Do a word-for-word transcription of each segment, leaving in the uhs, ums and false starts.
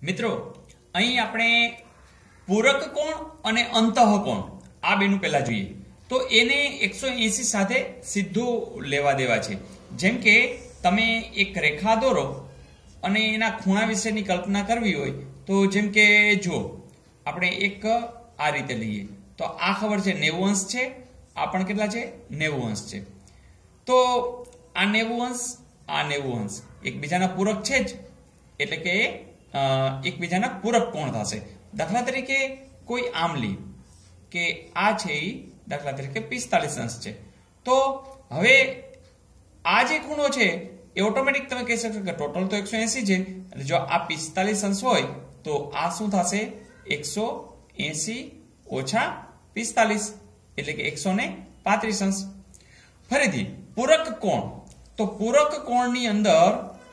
મિત્રો અહીં આપણે પૂરક કોણ અને અંતઃકોણ આ બેનું પહેલા જોઈએ તો એને એકસો એંસી સાથે સીધું લેવા દેવા છે। જેમ કે તમે એક રેખા દોરો અને એના ખૂણા વિશેની કલ્પના કરવી હોય તો જેમ કે જો આપણે એક આ રીતે લઈએ તો આ ખબર છે નેવું અંશ છે, આ પણ કેટલા છે નેવું અંશ છે। તો આ નેવું અંશ આ નેવું અંશ એકબીજાના પૂરક છે જ, એટલે કે એકબીજાના પૂરક કોણ થશે। દાખલા તરીકે કોઈ આમ લી કે આ છે એ દાખલા તરીકે પિસ્તાલીસ અંશ છે, તો હવે આ જે ખૂણો છે એ ઓટોમેટિક તમે કહી શકશો કે ટોટલ તો એકસો એંસી છે, એટલે જો આ પિસ્તાલીસ અંશ હોય તો આ શું થશે એકસો એંસી ઓછા પિસ્તાલીસ એટલે કે એકસો ને પાંત્રીસ અંશ। ફરીથી પૂરક કોણ, તો પૂરક કોણની અંદર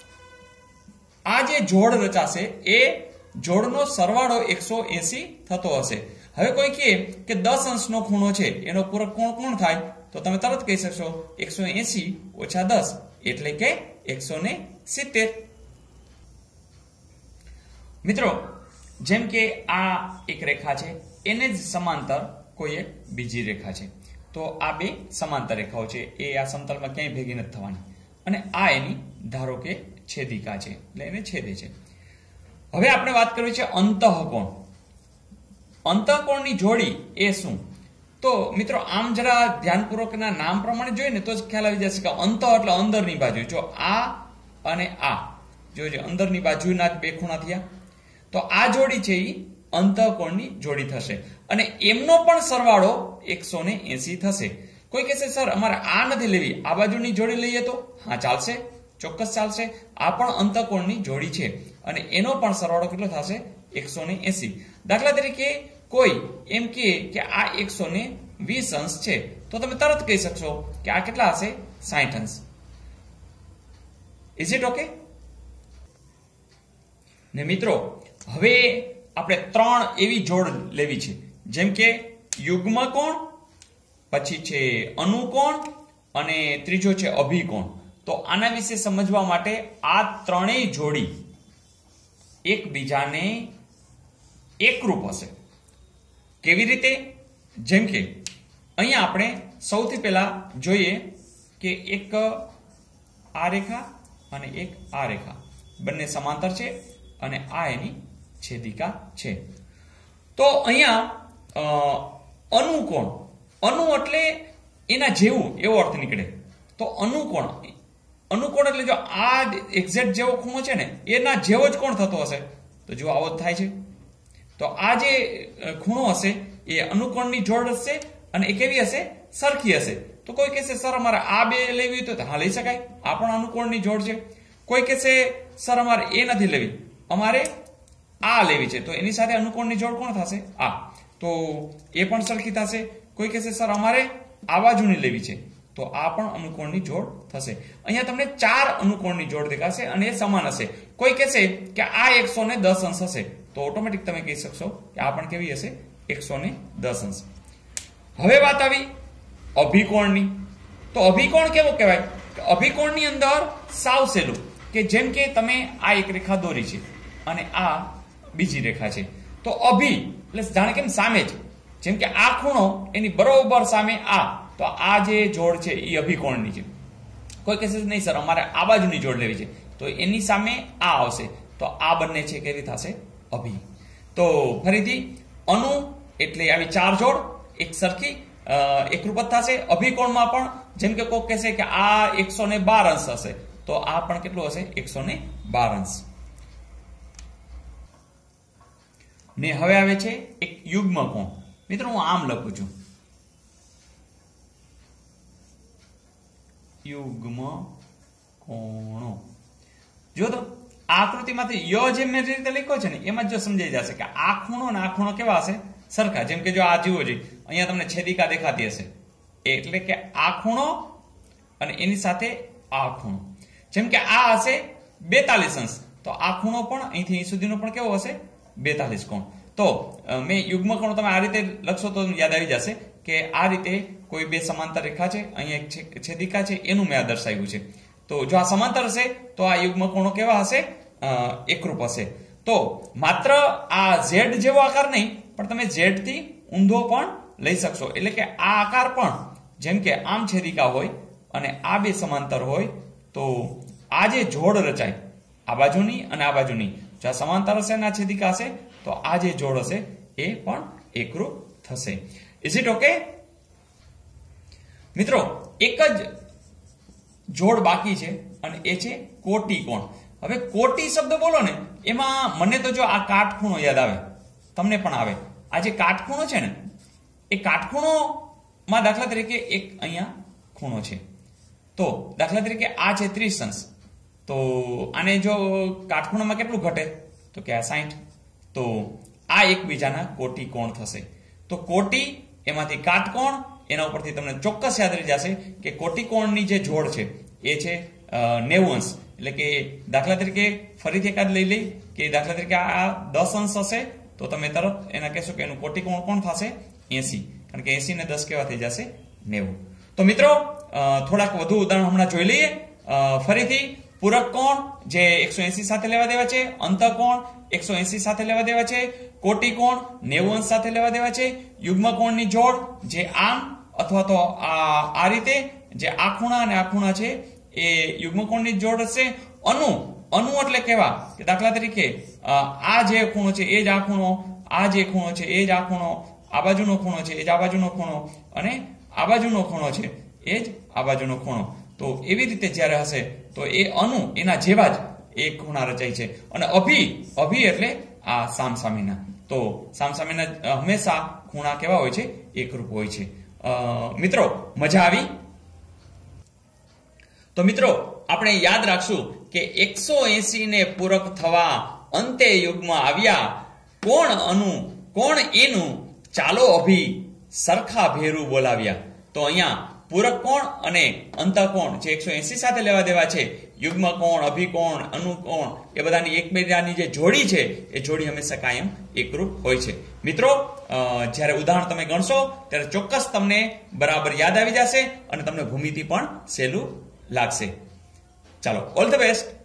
આ જે જોડ રચાશે એ જોડનો સરવાળો એકસો એંસી થતો હશે। હવે કોઈ કહે કે દસ અંશનો ખૂણો છે એનો પૂરક કોણ કોણ થાય, તો તમે તરત કહી શકશો એકસો એંસી ઓછા દસ એટલે કે એકસો ને સિત્તેર। મિત્રો જેમ કે આ એક રેખા છે એને જ સમાંતર કોઈ એક બીજી રેખા છે, તો આ બે સમાંતર રેખાઓ છે એ આ સમતલમાં ક્યાંય ભેગી નથી થવાની, અને આ એની ધારો કે છેદિકા છે એટલે એને છેદે છે। હવે આપણે વાત કરવી છે અંતઃકોણ। અંતઃકોણની જોડી એ શું, તો મિત્રો આમ જરા ધ્યાનપૂર્વકના નામ પ્રમાણે જોઈએ ને તો જ ખ્યાલ આવી જશે કે અંત એટલે અંદરની બાજુ, જો આ અને આ જોજો અંદરની બાજુના જ બે ખૂણા થયા, તો આ જોડી છે એ અંતઃકોણની જોડી થશે અને એમનો પણ સરવાળો એકસો ને એંસી થશે। કોઈ કહેશે સર અમારે આ નથી લેવી, આ બાજુની જોડી લઈએ તો હા ચાલશે, ચોક્કસ ચાલશે, આ પણ અંતઃકોણની જોડી છે અને એનો પણ સરવાળો કેટલો થશે એકસો ને એંસી। દાખલા તરીકે કોઈ એમ કહે કે આ એકસો ને વીસ અંશ છે તો તમે તરત કહી શકશો કે આ કેટલા હશે સાઠ અંશ। Is it okay? ને મિત્રો હવે આપણે ત્રણ એવી જોડ લેવી છે, જેમ કે યુગ્મ કોણ, પછી છે અનુકોણ અને ત્રીજો છે અભિકોણ। તો આના વિશે સમજવા માટે આ ત્રણેય જોડી એકબીજાને એકરૂપ હશે। કેવી રીતે? જેમ કે અહીંયા આપણે સૌથી પહેલા જોઈએ કે એક આ રેખા અને એક આ રેખા બંને સમાંતર છે અને આ એની છેદિકા છે। તો અહીંયા અનુકોણ, અનુ એટલે એના જેવું એવો અર્થ નીકળે, તો અનુકોણ અનુકોણ એટલે જો આ એક્ઝેક્ટ જેવો ખૂણો છે ને એના જેવો જ કોણ થતો હશે, તો જો આવો જ થાય છે, તો આ જે ખૂણો હશે એ અનુકોણની જોડ હશે અને એ કેવી હશે સરખી હશે। તો કોઈ કહેશે સર અમારે આ બે લેવી તો હા લઈ શકાય, આ પણ અનુકોણની જોડ છે। કોઈ કહેશે સર અમારે એ નથી લેવી, અમારે આ લેવી છે, તો એની સાથે અનુકોણની જોડ કોણ થશે આ, તો એ પણ સરખી થશે। કોઈ કહેશે સર અમારે આ બાજુની લેવી છે, તો આ પણ અનુકોણની જોડ થશે। અહીંયા તમને ચાર અનુકોણની જોડ દેખાશે અને એ સમાન હશે। કોઈ કહેશે કે આ એકસો ને દસ અંશ હશે, તો ઓટોમેટિક તમે કહી શકશો કે આ પણ કેવી હશે એકસો ને દસ અંશ। હવે વાત આવી અભિકોણની, તો અભિકોણ કેવો કહેવાય? અભિકોણની અંદર સાવ સહેલું, કે જેમ કે તમે આ એક રેખા દોરી છે અને આ બીજી રેખા છે, તો અભિ એટલે જાણે કેમ સામે જ, જેમ કે આ ખૂણો એની બરોબર સામે આ, તો આ જે જોડ છે એ અભિકોણની છે। કોઈ કહેશે નહીં સર અમારે આ બાજુની જોડ લેવી છે, તો એની સામે આ આવશે, તો આ બંને છે કેવી થશે અભિ। તો ફરીથી અનુ એટલે આવી ચાર જોડ એક સરખી એકરૂપ જ થશે। અભિકોણમાં પણ જેમ કે કોઈ કહેશે કે આ એકસો ને બાર અંશ હશે, તો આ પણ કેટલું હશે એકસો ને બાર અંશ। ને હવે આવે છે એક યુગ્મ કોણ। મિત્રો હું આમ લખું છું યુગ્મ કોણો। જો તો આ આકૃતિમાંથી ય જે મેં રીતે લખ્યો છે ને એમાં જો સમજાઈ જશે કે આ ખૂણો ને આ ખૂણો કેવા હશે સરખા। જેમ કે જો આ જુઓ છે અહીંયા તમને છેદિકા દેખાતી હશે, એટલે કે આ ખૂણો અને એની સાથે આ ખૂણો, જેમ કે આ હશે બેતાલીસ અંશ, તો આ ખૂણો પણ અહીંથી અહીં સુધીનો પણ કેવો હશે બેતાલીસ કોણ। તો મેં યુગ્મ કોણ તમે આ રીતે લખશો તો યાદ આવી જશે કે આ રીતે કોઈ બે સમાંતર રેખા છે, અહીંયા એક છેદિકા છે, એનું મેં આ દર્શાવ્યું છે। તો જો આ સમાંતર હશે તો આ યુગ્મ કોણો કેવા હશે એકરૂપ હશે. તો માત્ર આ ઝેડ જેવો આકાર નહીં, પણ તમે ઝેડ થી ઊંધો પણ લઈ શકશો. એટલે કે આ આકાર પણ જેમ કે આમ છેદિકા હોય અને આ બે સમાંતર હોય, તો આ જે જોડ રચાય આ બાજુની અને આ બાજુની, જો આ સમાંતર હશે અને આ છેદિકા હશે, તો આ જે જોડ હશે એ પણ એકરૂપ થશે. Is it okay? મિત્રો, એક જ જોડ બાકી છે અને એ છે કોટી કોણ. હવે કોટી શબ્દ બોલો ને, એમાં મને તો જો આ કાટખૂણો યાદ આવે, તમને પણ આવે. આ જે કાટખૂણો છે ને, એ કાટખૂણોમાં દાખલા તરીકે એક અહીંયા ખૂણો છે. તો દાખલા તરીકે આ છે ત્રીસ અંશ, તો આને જો કાટખૂણામાં કેટલું ઘટે, તો કે આ સાઠ. તો આ એકબીજાના કોટી કોણ થશે. તો કોટી એમાંથી કાટકોણ, એના ઉપરથી તમને ચોક્કસ યાદ રહી જશે કે કોટી કોણની જે જોડ છે એ છે નેવું અંશ. એટલે કે દાખલા તરીકે ફરીથી એકાદ લઈ લઈ કે દાખલા તરીકે આ દસ અંશ હશે, તો તમે તરત એના કહેશો કે એનું કોટી કોણ કોણ થશે એસી, કારણ કે એસી ને દસ કેવા થઈ જશે નેવું. તો મિત્રો, થોડાક વધુ ઉદાહરણ હમણાં જોઈ લઈએ. ફરીથી પૂરક કોણ જે એકસો એસી સાથે લેવા દેવા છે, અંતઃકોણ એકસો એસી સાથે લેવા દેવા છે, કોટી કોણ નેવું અંશ સાથે લેવા દેવા છે, યુગ્મ કોણની જોડ જે આમ અથવા તો આ આ રીતે, જે આ ખૂણા અને આ ખૂણા છે એ યુગ્મ કોણની જોડ હશે. અનુ અનુ એટલે કેવા કે દાખલા તરીકે આ જે ખૂણો છે એ જ આ ખૂણો, આ જે ખૂણો છે એ જ આ ખૂણો, આ બાજુનો ખૂણો છે એ જ આ બાજુનો ખૂણો, અને આ બાજુનો ખૂણો છે એ જ આ બાજુનો ખૂણો. તો એવી રીતે જ્યારે હશે તો એ અનુ એના જેવા જ એક ખૂણા રચાય છે. અને અભી અભી એટલે આ સામસામેના. તો સામસામેના હંમેશા ખૂણા કેવા હોય છે? એકરૂપ હોય છે. મિત્રો, મજા આવી? તો મિત્રો, આપણે યાદ રાખશું કે એકસો એસી ને પૂરક થવા અંતે યુગમાં આવ્યા, કોણ અનુ કોણ એનું, ચાલો અભી સરખા ભેરું બોલાવ્યા. તો અહીંયા પૂરક કોણ અને અંતઃકોણ જે એકસો એસી સાથે લેવા દેવા છે, યુગ્મ કોણ, અભિકોણ, અનુકોણ, એ બધાની એકબીજાની જે જોડી છે એ જોડી હંમેશા કાયમ એકરૂપ હોય છે. મિત્રો, જ્યારે ઉદાહરણ તમે ગણશો ત્યારે ચોક્કસ તમને બરાબર યાદ આવી જશે અને તમને ભૂમિતિ પણ સહેલું લાગશે. ચાલો, ઓલ ધ બેસ્ટ.